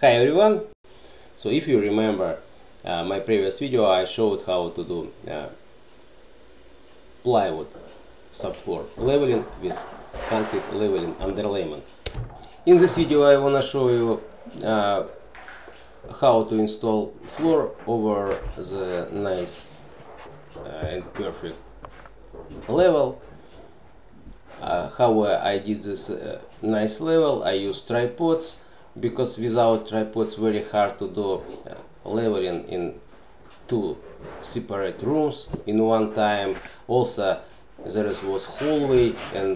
Hi everyone! So if you remember my previous video, I showed how to do plywood subfloor leveling with concrete leveling underlayment. In this video I wanna show you how to install floor over the nice and perfect level. How I did this nice level. I use tripods, because without tripods very hard to do leveling in two separate rooms in one time. Also there was hallway and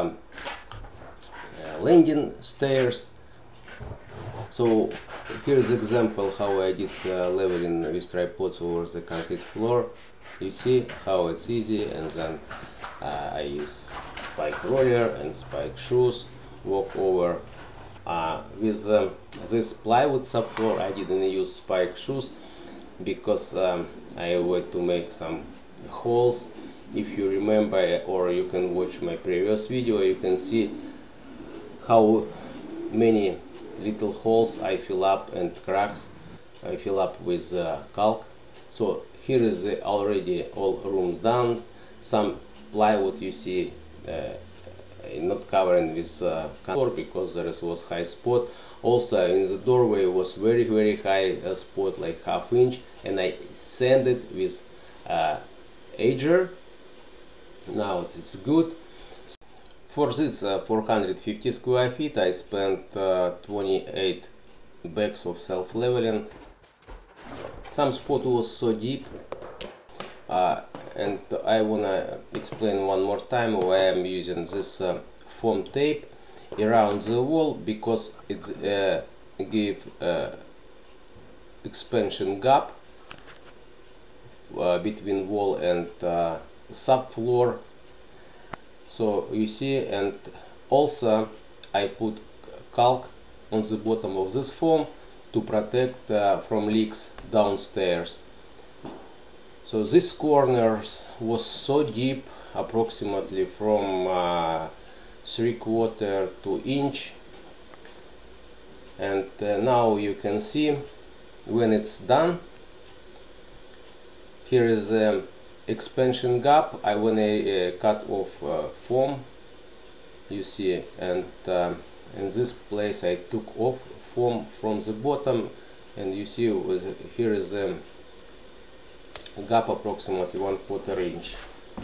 landing stairs. So here's the example how I did leveling with tripods over the concrete floor. You see how it's easy, and then I use spike roller and spike shoes, walk over. With this plywood subfloor I didn't use spike shoes because I avoid to make some holes. If you remember, or you can watch my previous video, you can see how many little holes I fill up and cracks I fill up with caulk. So here is already all room done. Some plywood you see not covering with color because there was high spot. Also in the doorway was very high spot, like ½ inch, and I sanded with edger. Now it's good. For this 450 square feet I spent 28 bags of self-leveling. Some spot was so deep, and I wanna explain one more time why I'm using this foam tape around the wall, because it give expansion gap between wall and subfloor. So you see, and also I put caulk on the bottom of this foam to protect from leaks downstairs. So this corners was so deep, approximately from 3/4 to inch, and now you can see when it's done. Here is the expansion gap. I wanna cut off foam, you see, and in this place I took off foam from the bottom, and you see here is a gap approximately 1/4 inch.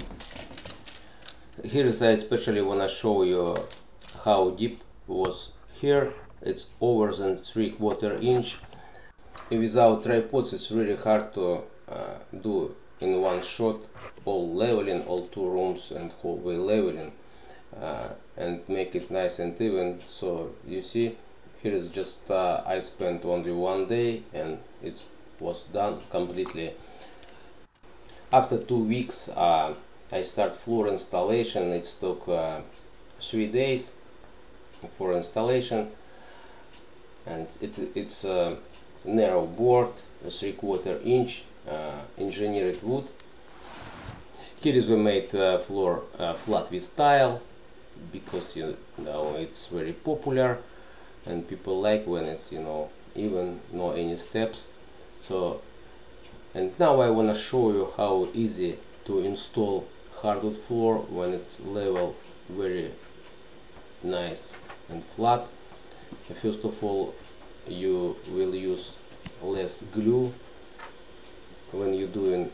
Here is I especially wanna show you how deep was here. It's over than 3/4 inch. Without tripods it's really hard to do in one shot all leveling, all two rooms and hallway leveling, and make it nice and even. So you see, here is just I spent only one day and it was done completely. After 2 weeks I start floor installation. It took 3 days for installation, and it's a narrow board, a 3/4 inch engineered wood. Here is we made floor flat with tile, because you know it's very popular and people like when it's, you know, even no any steps. So, and now I want to show you how easy to install hardwood floor when it's level, very nice and flat. First of all, you will use less glue when you're doing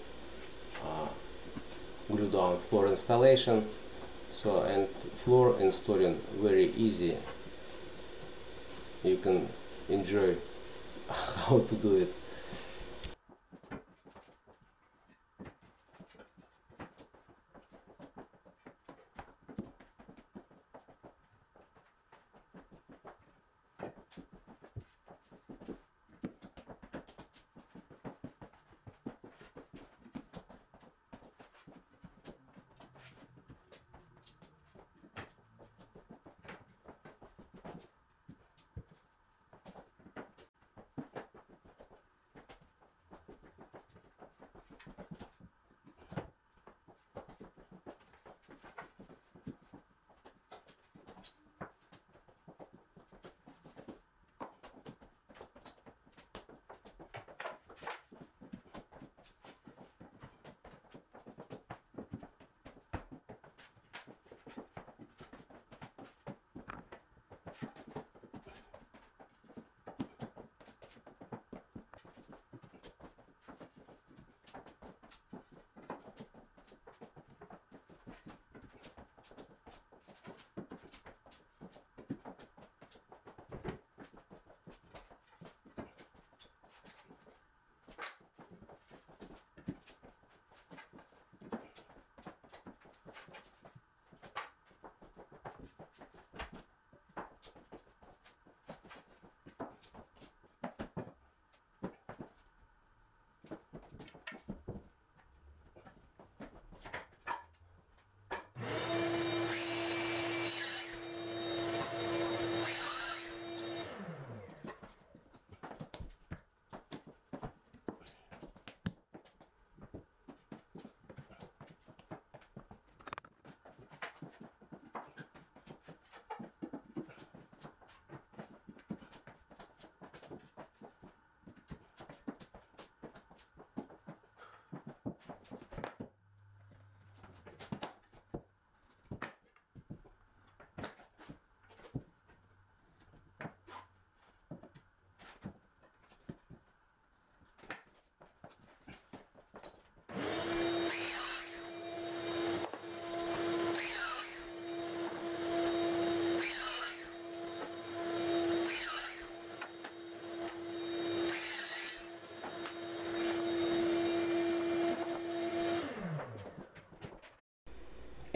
glue down floor installation. So, and floor installing very easy. You can enjoy how to do it.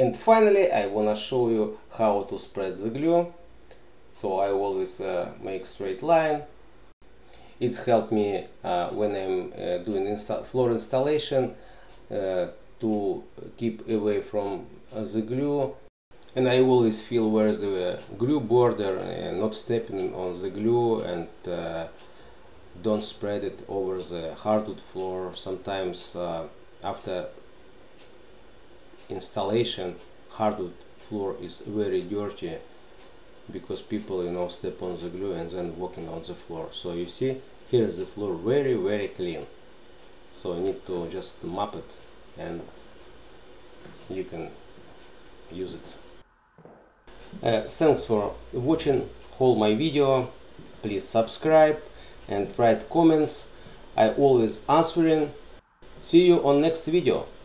And finally, I wanna show you how to spread the glue. So I always make straight line. It's helped me when I'm doing floor installation to keep away from the glue. And I always feel where the glue border and not stepping on the glue, and don't spread it over the hardwood floor. Sometimes after installation, hardwood floor is very dirty because people, you know, step on the glue and then walking on the floor. So you see, here is the floor very clean. So you need to just mop it and you can use it. Thanks for watching all my video. Please subscribe and write comments. I always answering. See you on next video.